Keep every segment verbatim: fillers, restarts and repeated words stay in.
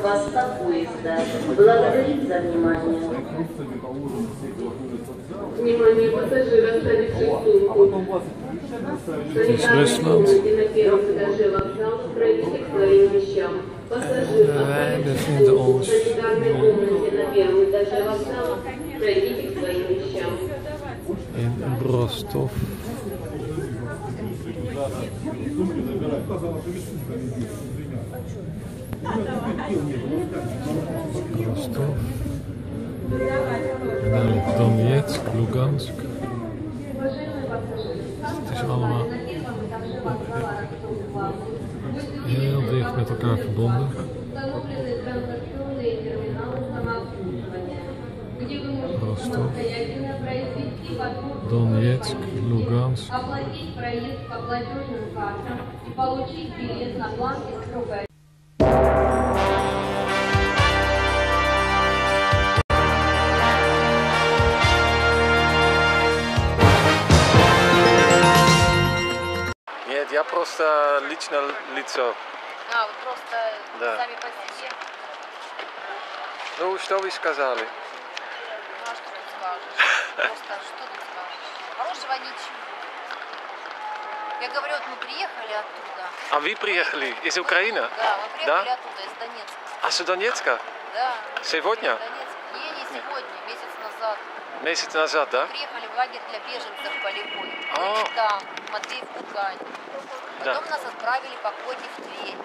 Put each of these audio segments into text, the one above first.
руководства поезда. Благодарим за внимание. Внимание, пассажиры, оставившие сумку. Санитарные комнате на первом этаже вокзала, пройдите к своим вещам. Пассажиры, bevinden ons в санитарной комнате на первом этаже вокзала, пройдите к своим вещам. in Rostov. Rostov. En dan Donetsk, Lugansk. Het is allemaal heel dicht met elkaar verbonden. Rostov, Donetsk, Lugansk. Нет, я просто лично лицо. А, вы просто Да. сами по себе? Ну, что вы сказали? Ну, а что тут скажешь? Просто что тут скажешь? Хорошего ничего. Я говорю, вот мы приехали оттуда. А вы приехали из Украины? Да, мы приехали Да? оттуда, из Донецка. А с Донецка? Да. мы Сегодня? приехали из Донецка. Не, не сегодня, месяц назад. Месяц назад, да? Приехали в лагерь для беженцев полевой. А. Мы там, Матвеев Кургань. Да. Потом нас отправили по коде в Тверь.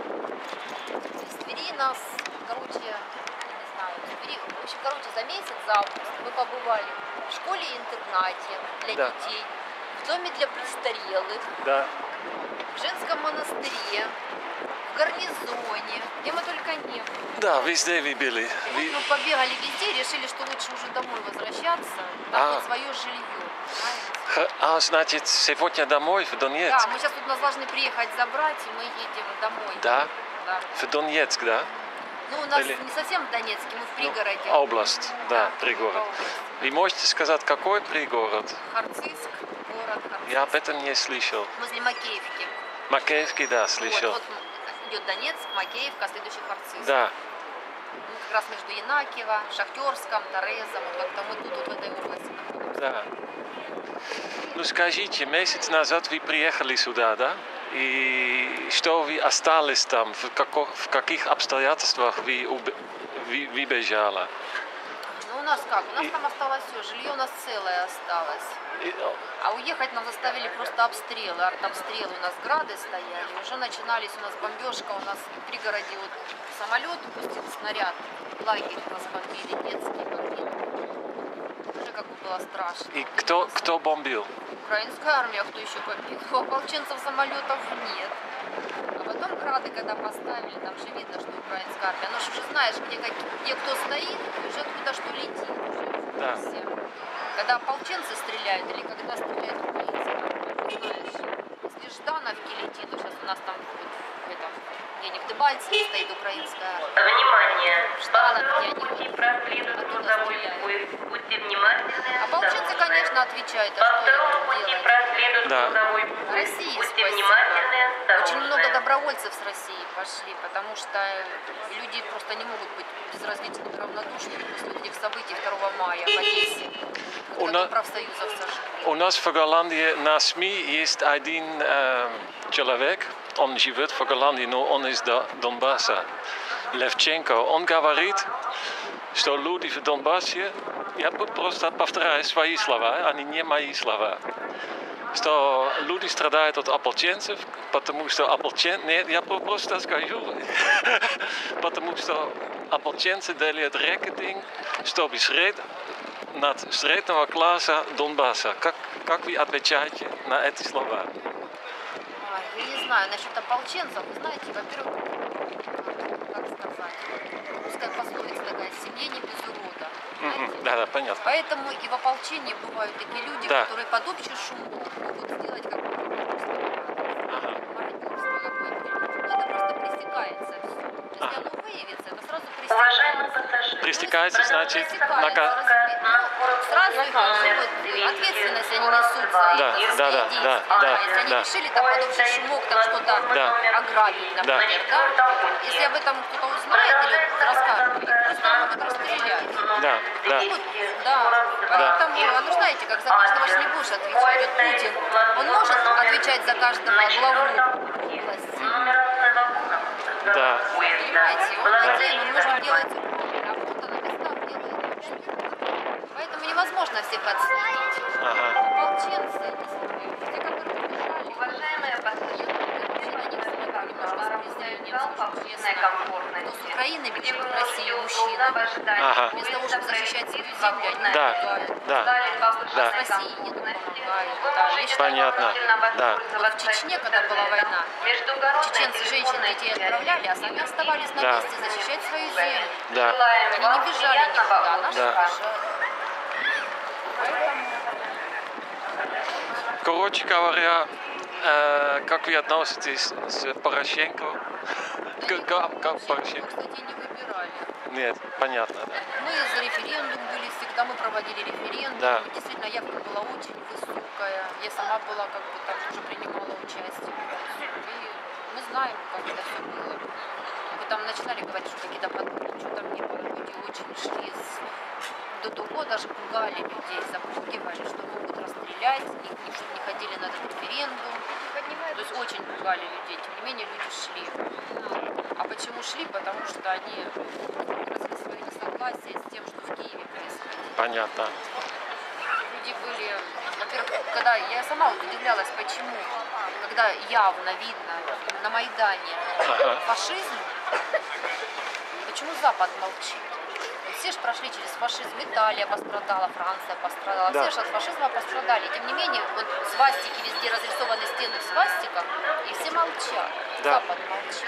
Из Твери нас, короче, я не знаю, в Твери, в общем, короче, за месяц, за август мы побывали в школе-интернате для Да. детей, в доме для престарелых, Да. в женском монастыре, в гарнизоне, где мы только не были. Да, везде вы были. И вот Вы- мы побегали везде и решили, что лучше уже домой возвращаться, на А. хоть свое жилье. Понимаете? Х- А, значит, сегодня домой, в Донецк? Да, мы сейчас тут нас должны приехать забрать, и мы едем домой. Да? Да. В Донецк, да? Ну, у нас Или- не совсем в Донецке, мы в пригороде. Ну, область, да, Да, пригород. область. Вы можете сказать, какой пригород? Харциск, город Харциск. Я об этом не слышал. Возле Макеевки. Макеевский, да, слышал. Вот, вот идет Донецк, Макеевка, а следующий Харциск. Да. Ну, как раз между Янакиево, Шахтерском, Торезом, вот как-то мы тут, вот в этой области находимся. Да. Ну скажите, месяц назад вы приехали сюда, да? И что вы остались там? В, како- в каких обстоятельствах вы, уб- вы, вы бежали? Ну, у нас как? У нас И- там осталось все, жилье у нас целое осталось. И- А уехать нас заставили просто обстрелы, артобстрелы. У нас грады стояли, уже начинались у нас бомбежка, у нас в пригороде вот самолет упустил снаряд, лагерь нас бомбили, детский бомбили. Уже как бы было страшно. И кто, кто бомбил? Украинская армия, кто еще бомбил? У ополченцев самолетов нет. А потом грады, когда поставили, там же видно, что украинская армия. Ну, уже знаешь, где, как, где кто стоит, и уже откуда что летит. Уже Да. все. Когда ополченцы стреляют или когда стреляют украинцы, знаешь. Если Ждановки летит, вот сейчас у нас там вот в этом, где-нибудь в Дебальцеве стоит украинская армия. Внимание! Ждановки, они Пути вот проследует оттуда грузовой стреляют. поезд. Будьте внимательны. Ополченцы, осторожны. конечно, отвечают, а По что второму им пути делать? проследует Да. грузовой поезд. России Будьте спасибо. внимательны, осторожны. Очень много добровольцев с России пошли, потому что люди просто не могут быть безразличными, равнодушными после этих событий второго мая в Одессе, У когда на- профсоюзов сожгли. У нас в Голландии на СМИ есть один э, человек, он живет в Голландии, но он из До- Донбасса, Левченко. Он говорит, что люди в Донбассе, я просто повторяю свои слова, они не мои слова, что люди страдают от ополченцев, потому что ополченцы... Нет, я просто скажу, потому что ополченцы делают рекетинг, чтобы сред... над среднего класса Донбасса. Как, как вы отвечаете на эти слова? Ой, я не знаю, насчет ополченцев, вы знаете, во-первых, как сказать, русская пословица такая, в семье не без урода. знаете? Да, да, понятно. Поэтому и в ополчении бывают такие люди, Да. которые под общий шум могут сделать какое-то Ага. мародерство какое-то. Ну, это просто пресекается все. Если Ага. оно выявится, это сразу Уважаемые пресекается. Пристекается, значит, на ка- Сразу их вот, ответственность они несут за Да, это, за да, свои да, действия. да, да, Если они да. решили там под общий шумок там что-то Да. ограбить, например, да. Если об этом кто-то узнает или расскажет, их просто могут расстрелять. Да, да. Вот, да. Поэтому, а ну знаете, как за каждого ж не будешь отвечать. Вот Путин, он может отвечать за каждого главу власти. Да. Понимаете, он один, он может делать правильно, а кто-то на местах делает вообще. Поэтому невозможно всех отследить. Ага. Ополченцы, не знаю, те, которые убежали. Уважаемые пассажиры, Я на них смотрю немножко с презрением, скажу честно. Кто с Украины бежит в Россию, мужчины. Ага. Вместо того, чтобы защищать свою землю, они Да, убегают. да, да. С России едут, помогают. Да, я считаю, Понятно. Да. вот в Чечне, когда была война, чеченцы женщин, детей отправляли, а сами оставались на Да. месте защищать свою землю. Да. Они не бежали никуда, наши Да. бежали. Короче говоря, э, как вы относитесь с Порошенко? Как, как- как Порошенко? Кстати, не выбирали. Нет, понятно. Да. Мы за референдум были всегда, мы проводили референдум. Да. И действительно, явка была очень высокая. Я сама была, как бы, там тоже принимала участие. И мы знаем, как это все было. Мы там начинали говорить, что какие-то подводки, что там не было. Люди очень шли с... До того даже пугали людей, запугивали, что могут расстрелять, и, и чтобы не ходили на этот референдум. То есть очень пугали людей. Тем не менее, люди шли. А почему шли? Потому что они выразили свое несогласие с тем, что в Киеве происходит. Понятно. Люди были, во-первых, когда я сама вот удивлялась, почему, когда явно видно на Майдане Ага. фашизм, почему Запад молчит? Все же прошли через фашизм, Италия пострадала, Франция пострадала, Да. все же от фашизма пострадали. Тем не менее, вот свастики везде разрисованы, стены в свастиках, и все молчат. Да. Запад молчит.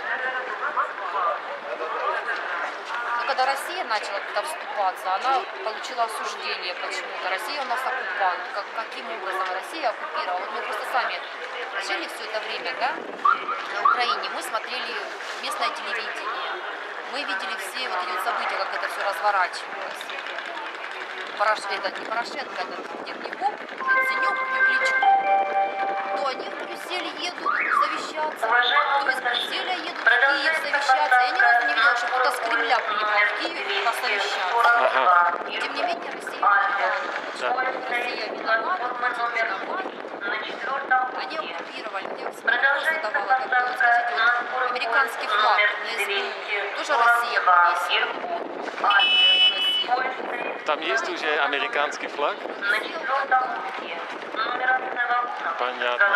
Но когда Россия начала туда вступаться, она получила осуждение почему-то. Россия у нас оккупант. Как, каким образом Россия оккупировала? Вот мы просто сами жили все это время, да, на Украине. Мы смотрели местное телевидение. Мы видели все вот эти вот события, как это все разворачивалось. Порош... Это не Порошенко, это Дерняков, Яценюк и Кличко. То они в Брюссель едут совещаться, то из Брюсселя едут в Киев совещаться. Я ни разу не видела, что кто-то с Кремля приехал в Киев посовещаться. Ага. И тем не менее Россия виновата. Да. Россия виновата, Путин виноват. Они оккупировали. Я всегда вопрос задавала, как бы, вот скажите, вот американский флаг на СБУ тоже Россия повесила? Россия. Там есть уже американский флаг? Понятно.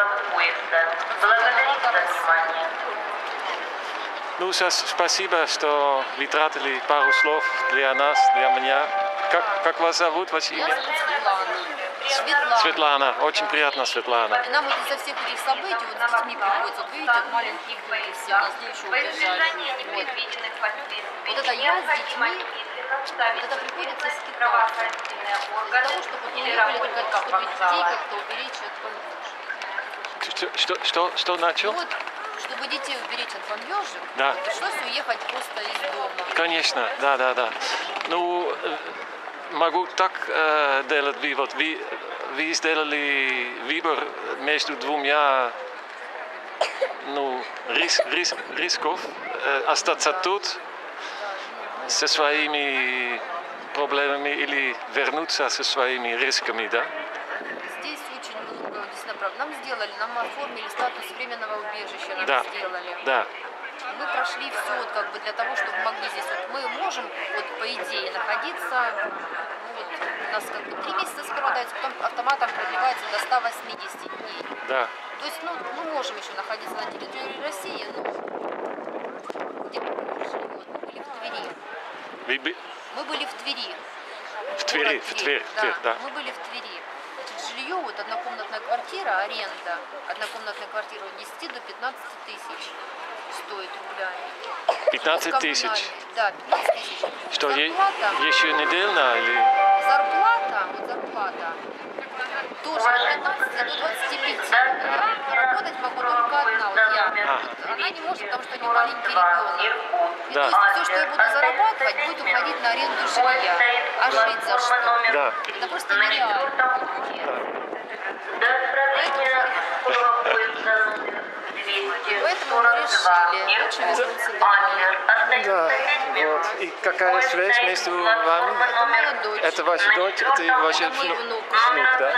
Ну, сейчас спасибо, что вы тратили пару слов для нас, для меня. Как, как вас зовут, ваше Я имя? зовут Светлана. Светлана. Светлана. Очень приятно, Светлана. И нам вот из-за всех этих событий вот с детьми приходится. Вот видите, вот маленькие дети все, у нас еще убежали. Вот. Вот это я с детьми, вот это приходится скитаться. Для того, чтобы вот не были только, чтобы детей как-то уберечь от бомбежек. Что, что, что, что начал? Вот, чтобы детей уберечь от бомбежек, Да. пришлось уехать просто из дома. Конечно, да, да, да. Ну, э, могу так э, делать вывод. Вы, вы сделали выбор между двумя ну, рис, рис, рисков э, остаться тут со своими проблемами или вернуться со своими рисками, да? Здесь очень много, действительно, прав- нам сделали, нам оформили статус временного убежища, нам Да. сделали. Да, Мы прошли все вот как бы для того, чтобы могли здесь, вот мы можем вот по идее находиться, ну, вот, у нас как бы три месяца сперва дается, потом автоматом продлевается до ста восьмидесяти дней. да. То есть, ну, мы можем еще находиться на территории России, но где мы пришли? Вот, мы были в Твери. Вы, бы- Мы были в Твери. в Твери, Город в Тверь, да. Тверь, да. Мы были в Твери. Значит, жилье, вот однокомнатная квартира, аренда, однокомнатная квартира от десяти до пятнадцати тысяч стоит рублями. пятнадцать тысяч. Коммунальный, да, пятнадцать тысяч. Что, е- зарплата, еще недельно или... зарплата, вот зарплата, тоже от пятнадцати до двадцати пяти. Я работать могу могу только одна, вот я. Ага. Она не может, потому что у нее маленький ребенок. И Да. то есть все, что я буду зарабатывать, будет уходить на аренду жилья. А жить за что? Да. Это просто нереально. До отправления скорого поезда номер двести сорок два Лучше вернуться домой. Да, вот. И какая связь между вами? Моя дочь. Это ваша дочь, это ваш Это мой внук, внук. внук, да?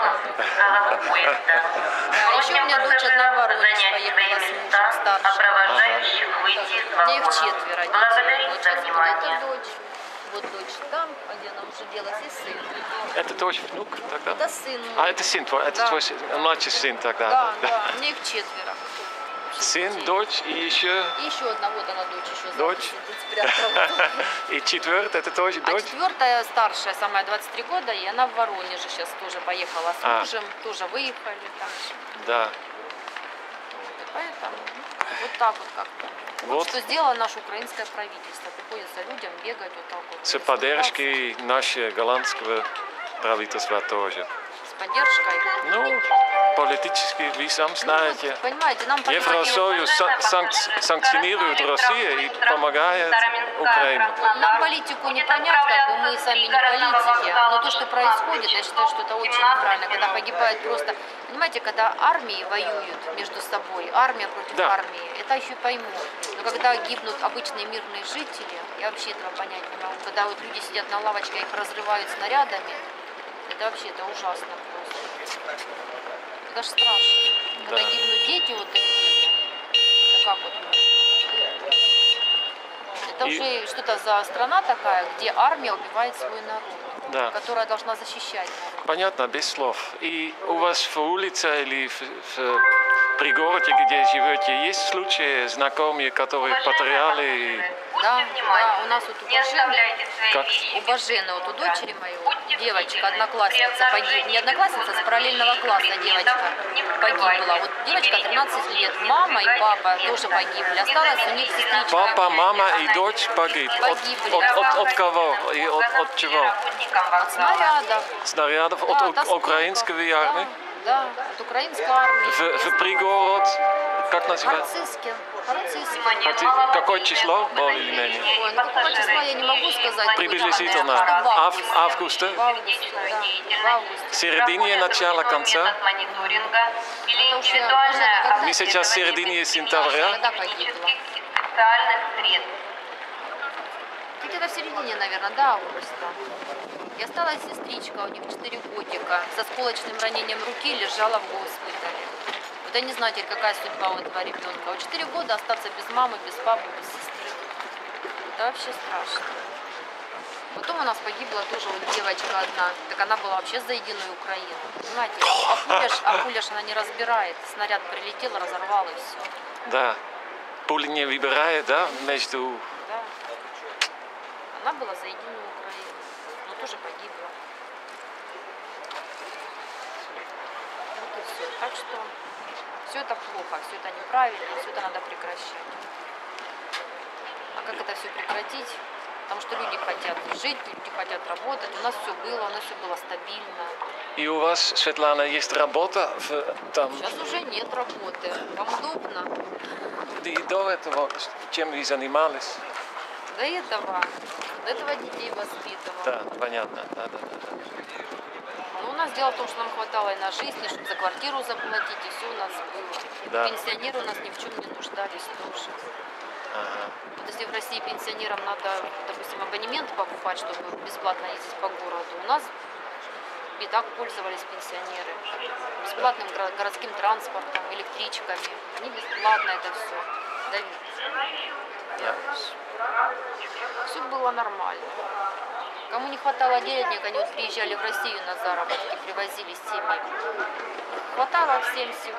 А еще у меня дочь одна в Воронеж поехала с мужем старшим. Провожающих выйти из У меня их вагона. четверо детей. Благодарим Вот за сейчас вот внимание. эта дочь, вот дочь там, где она уже делась, и сын. Это тоже внук тогда? Это сын мой. А, это сын твой, это Да. твой сын, младший сын тогда? Да, да, у меня их четверо. Сын, Детей. дочь и еще... И еще одна, вот она дочь еще сзади Дочь? сидит, спрятала. И четвертый, это тоже А дочь? четвертая, старшая, самая двадцать три года, и она в Воронеже сейчас тоже поехала с А. мужем, тоже выехали там же. Да. Вот, и поэтому ну, вот так вот как-то. Вот. Вот. Что сделало наше украинское правительство. Приходится людям бегать вот так вот. С поддержкой нашего голландского правительства тоже. С поддержкой. Ну, политически, вы сам знаете. Ну, понимаете, нам Евросоюз сан- санк- санкционирует Россию и помогает Украине. Нам политику не понять, как бы мы сами не политики, но то, что происходит, я считаю, что это очень неправильно, когда погибает просто, понимаете, когда армии воюют между собой, армия против Да. армии, это еще пойму, но когда гибнут обычные мирные жители, я вообще этого понять не могу, когда вот люди сидят на лавочке, их разрывают снарядами, это вообще, это ужасно просто, это даже страшно, когда Да. гибнут дети вот такие, это как вот можно? Это И- уже что-то за страна такая, где армия убивает свой народ, Да. которая должна защищать народ. Понятно, без слов. И у вас в улице или в, в пригороде, где живете, есть случаи знакомые, которые потеряли? Да, да, у нас вот у Не Бажены, оставляйте свои Как? вещи. у Бажены, вот у дочери моей, девочка, одноклассница погибла, не одноклассница, с параллельного класса девочка погибла. Вот девочка тринадцать лет, мама и папа тоже погибли, осталась у них сестричка. Папа, мама и дочь погиб. От, Погибли. от, от, от кого? И от, от чего? От снарядов. Снарядов? От Да, у- от осколков. украинской армии? Да, да, от украинской армии. В, в пригород, как называется? Харцизский. Харцизский. Хотя- какое число, более или менее? Ой, ну какого числа я не могу сказать. Приблизительно. Что в Ав- августе. августа? В августе, да. В августе. В середине, начало, конца? Это уже, Бажена, когда- Мы сейчас в середине сентября. Когда погибла? Специальных средств. Где-то в середине, наверное, да, августа. И осталась сестричка, у них четыре годика, с осколочным ранением руки, лежала в госпитале. Вот я не знаю теперь, какая судьба у этого ребенка. Вот четыре года остаться без мамы, без папы, без сестры. Это вообще страшно. Потом у нас погибла тоже вот девочка одна. Так она была вообще за единую Украину. Понимаете, а пуля, ж- а пуля ж она не разбирает. Снаряд прилетел, разорвал и все. Да. Пули не выбирает, да, между... Да. Она была за единую Украину, но тоже погибла. Вот и все. Так что все это плохо, все это неправильно, все это надо прекращать. А как это все прекратить? Потому что люди хотят жить, люди хотят работать. У нас все было, у нас все было стабильно. И у вас, Светлана, есть работа в, там? Сейчас уже нет работы. Вам удобно? И до этого чем вы занимались? До этого, до этого детей воспитывала. Да, понятно. Да, да, да. Ну, у нас дело в том, что нам хватало и на жизнь, и чтобы за квартиру заплатить, и все у нас было. Да. Пенсионеры у нас ни в чем не нуждались тоже. Ага. Вот если в России пенсионерам надо, допустим, абонемент покупать, чтобы бесплатно ездить по городу, у нас и так пользовались пенсионеры. Бесплатным горо- городским транспортом, электричками. Они бесплатно это все. Да. Все было нормально. Кому не хватало денег, они вот приезжали в Россию на заработки, привозили семьи. Хватало всем всего.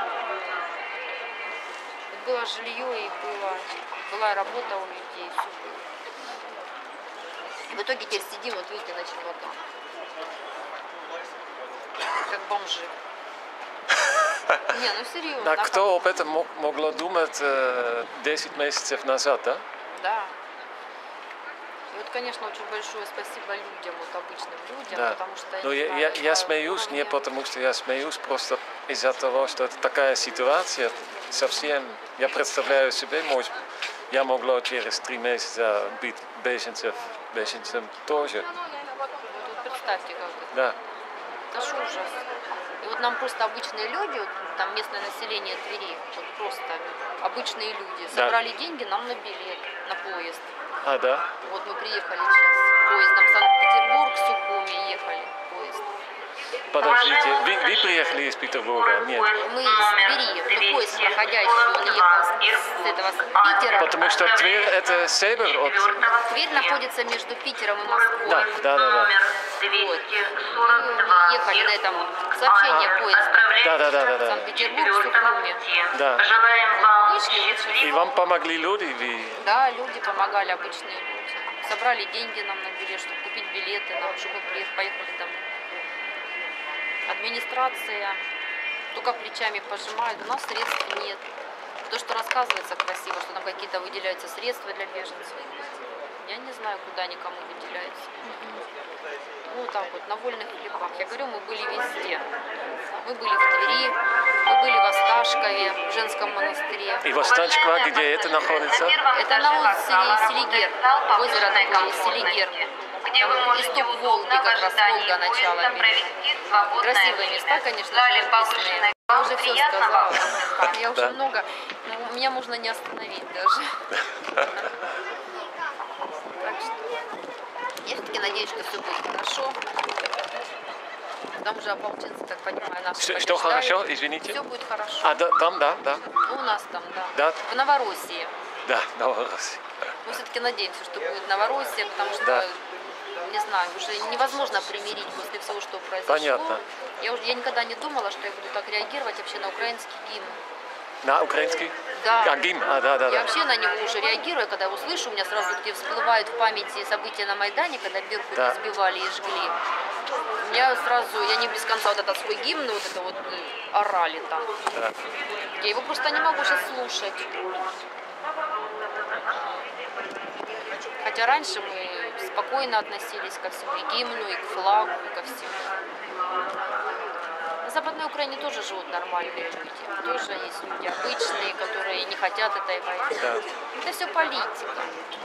И было жилье, и было, была работа у людей, все было. И в итоге теперь сидим, вот видите, на червотах. Как бомжи. Не, ну серьезно. Да, а кто об этом мог, могло думать э, десять месяцев назад, да? Да. И вот, конечно, очень большое спасибо людям, вот обычным людям, Да. потому что... Но не я, знаю, я, я на смеюсь не уровне- потому, что я смеюсь, просто из-за того, что это такая ситуация, совсем, я представляю себе, может, я могла через три месяца быть беженцем, беженцем тоже. Вот представьте, как это. Да. Это ж ужас. И вот нам просто обычные люди, вот, там местное население Твери, вот просто обычные люди, Да. собрали деньги нам на билет, на поезд. А, да? Вот мы приехали сейчас поездом в Санкт-Петербург, Сухуми ехали поезд. Подождите, вы, вы приехали из Петербурга? Нет. Мы из Твери, но поезд проходящий, он ехал с, с этого с Питера. Потому что Тверь это север от... Тверь находится между Питером и Москвой. Да, да, да, да. Вот. Мы ехали на этом сообщение поезда. Да, да, да, да, да. Санкт-Петербург, Сухуми. Да. Желаем вам Вышли, вышли. И вам помогли люди? Вы... Да, люди помогали, обычные люди. Собрали деньги нам на билет, чтобы купить билеты, нам, чтобы приехали, поехали домой. Администрация только плечами пожимает, у нас средств нет. То, что рассказывается красиво, что там какие-то выделяются средства для беженцев, я не знаю, куда никому выделяются. Ну, так вот, на вольных хлебах. Я говорю, мы были везде. Мы были в Твери, мы были в Осташкове, в женском монастыре. И Восточква, где это находится? Это на озере Селигер, озеро такое, Селигер. Там исток Волги, как раз Волга начало берет. Красивые места, конечно, живописные. Я уже все сказала. Я уже много. Но меня можно не остановить даже. Так что я все-таки надеюсь, что все будет хорошо. Там уже ополченцы, так понимаю, наши Что, что хорошо, извините? Все будет хорошо. А, да, там, да, да. У нас там, да. Да. В Новороссии. Да, Новороссия. Мы все-таки надеемся, что будет Новороссия, потому что, Да. не знаю, уже невозможно примирить после всего, что произошло. Понятно. Я, уже, я никогда не думала, что я буду так реагировать вообще на украинский гимн. На украинский? Да. А, гимн? А, да, да, Я да. вообще на него уже реагирую, когда его слышу, у меня сразу где всплывают в памяти события на Майдане, когда Беркут Да. избивали и жгли. У меня сразу, я не без конца вот этот свой гимн, вот это вот э, орали там. Да. Я его просто не могу сейчас слушать. Хотя раньше мы спокойно относились ко всему, и к гимну, и к флагу, и ко всему. На Западной Украине тоже живут нормальные люди. Тоже есть люди обычные, которые не хотят этой войны. Да. Это все политика.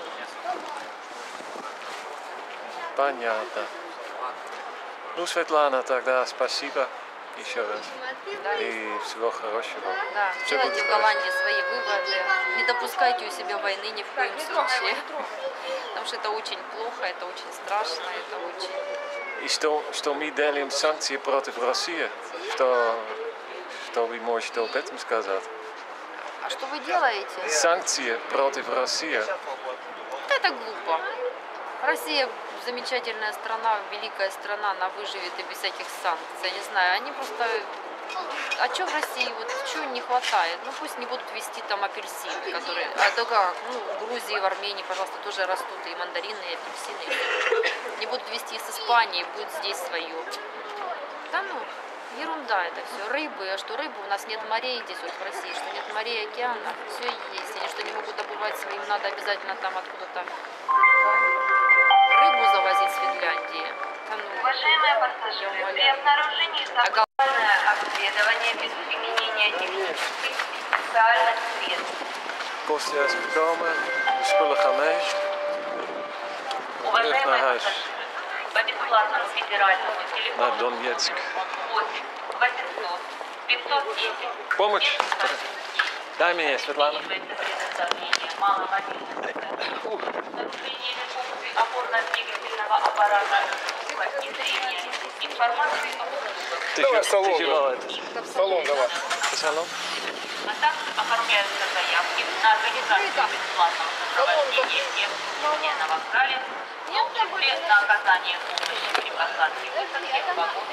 Понятно. Ну, Светлана, тогда спасибо еще раз. Да. И всего хорошего. Да, Всё делайте будет в Голландии свои выводы. Не допускайте у себя войны ни в коем случае. Потому что это очень плохо, это очень страшно, это очень... И что, что мы делаем санкции против России? Что, что вы можете об этом сказать? А что вы делаете? Санкции против России. Это глупо. Россия замечательная страна, великая страна, она выживет и без всяких санкций. Я не знаю, они просто... А что в России, вот чего не хватает? Ну пусть не будут вести там апельсины, которые... А то как, ну, в Грузии, в Армении, пожалуйста, тоже растут и мандарины, и апельсины. И не будут вести из Испании, будет здесь свое. Да ну, ерунда это все. Рыбы, а что рыбы? У нас нет морей здесь вот в России, что нет морей, океанов, все есть. Они что не могут добывать своим, надо обязательно там откуда-то рыбу завозить с Финляндии. Да ну, Уважаемые я пассажиры, при умоляю. обнаружении сексуальное обследование без применения технических и специальных средств. После испытания спullen gaan mee. Terug Уважаемые naar huis. пассажиры, по бесплатному федеральному Naar телефону Donetsk. восемь восемьсот пятьсот десять. Помощь. Дай мне, Светлана. Нарушение функций опорно-двигательного аппарата и средней информации о услугах, Ты, Давай ты салон, жива это? Салон давай. Салон? а также оформляются заявки на организацию бесплатного сопровождения всех посещения на вокзале, в том числе на оказание помощи при посадке в высадке в вагоны.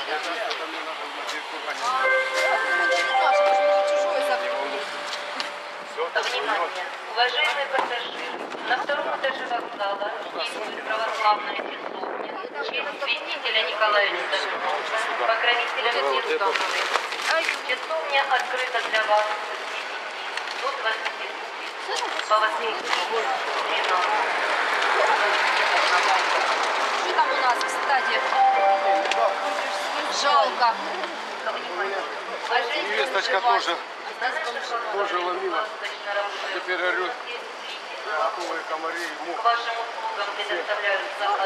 Внимание! Уважаемые пассажиры, на втором этаже вокзала действует православная часовня в честь святителя Николая Чудотворца, покровителя всех духовных. Часовня открыта для вас с десяти до двадцати двух по воскресеньям. Что там у нас, кстати? Жалко. Внимание! Невесточка тоже, тоже ломила. Теперь орет. Готовые комары, мух. К вашим услугам предоставляют заказ.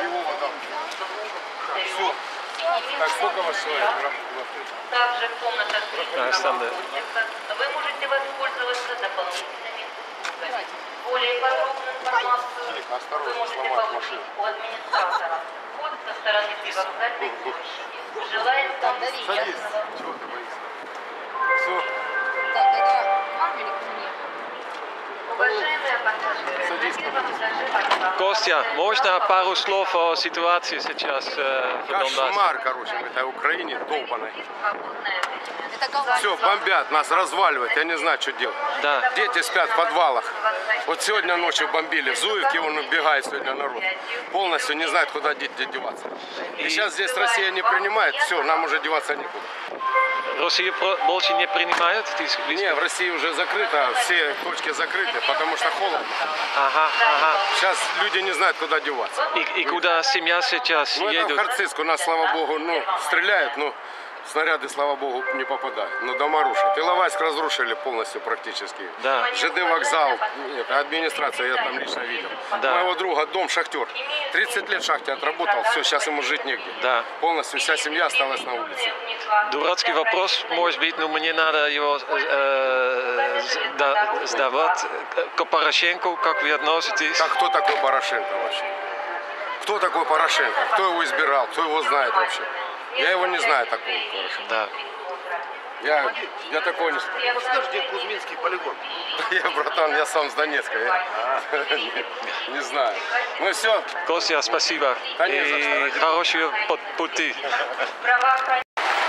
Все. Так, сколько вас человек? Также в комнатах Daar staan de... вы можете воспользоваться дополнительными услугами. Более подробную информацию вы можете получить у администратора. Вход со стороны привокзальной площади. Желаем вам приятного. Чего ты боишься? Все. Так, это капель мне. Уважаемые пассажиры, на первом этаже вокзала. Kostja, можно пару слов о ситуации сейчас э, в Донбассе? Кошмар, короче, в этой Украине долбаной. Свободное время. Это голландцы. Все, бомбят, нас разваливают, я не знаю, что делать. Да. Дети спят в подвалах. Вот сегодня ночью бомбили в Зуевке, он убегает сегодня народ. Полностью не знает, куда дети деваться. И сейчас здесь Россия не принимает, все, нам уже деваться некуда. Россия про- больше не принимает? Ты- Не, в России уже закрыто, все точки закрыты, потому что холодно. Ага, ага. Сейчас люди не знают, куда деваться. И, и куда семья сейчас Ну это в едет? Харциск, у нас, слава богу, ну, стреляют, но снаряды, слава богу, не попадают. Но дома рушат. Иловайск разрушили полностью практически. Да. ЖД вокзал, нет, администрация, я там лично видел. Да. Моего друга дом шахтер. тридцать лет в шахте отработал, все, сейчас ему жить негде. Да. Полностью вся семья осталась на улице. Дурацкий вопрос, может быть, но мне надо его э, сда- сдавать. К Порошенко, как вы относитесь? Так кто такой Порошенко вообще? Кто такой Порошенко? Кто его избирал? Кто его знает вообще? Я его не знаю такого Порошенко. Да. Я, я такого не знаю. Ну скажи, где Кузьминский полигон? Я, братан, я сам с Донецка. Я не, не знаю. Ну все. Костя, спасибо. Да не за И что. хорошего пу- пути. Правоохранительные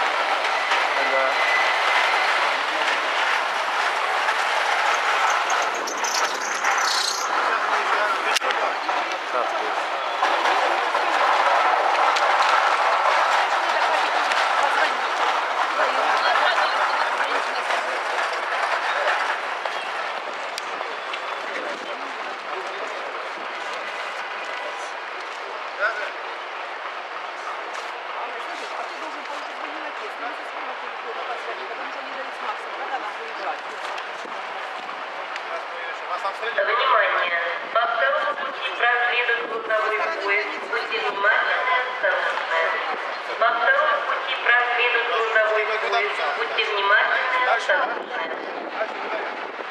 Внимание! По второму пути проследует грузовой поезд. Будьте внимательны и осторожны. По второму пути проследует грузовой поезд. Будьте внимательны и осторожны.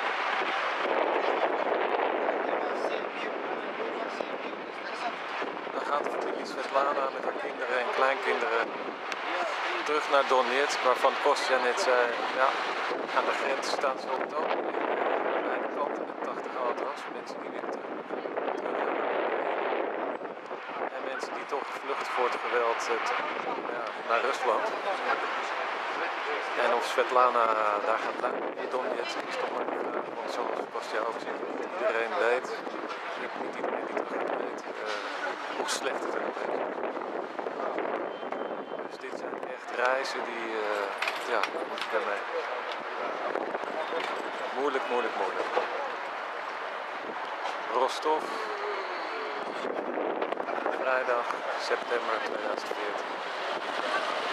Dan gaat familie Svetlana met haar kinderen en kleinkinderen terug naar Donetsk, waarvan Kostja net zei, ja, aan de grens staan ze op het ogenblik aan beide kanten met tachtig auto's, mensen die weer terug, terug gaan naar Oekraïne. En mensen die toch vluchten voor het geweld eh, te- ja, naar Rusland. En of Svetlana daar gaat blijven in Donetsk is toch maar een vraag, want zoals Kostja ook zegt, niet iedereen weet, niet niet iedereen die terug weet, eh, hoe slecht het er nog is. Dus dit zijn echt reizen die, eh, ja, daar moet je bij mee. Moeilijk, moeilijk, moeilijk. Rostov, vrijdag, september tweeduizend veertien.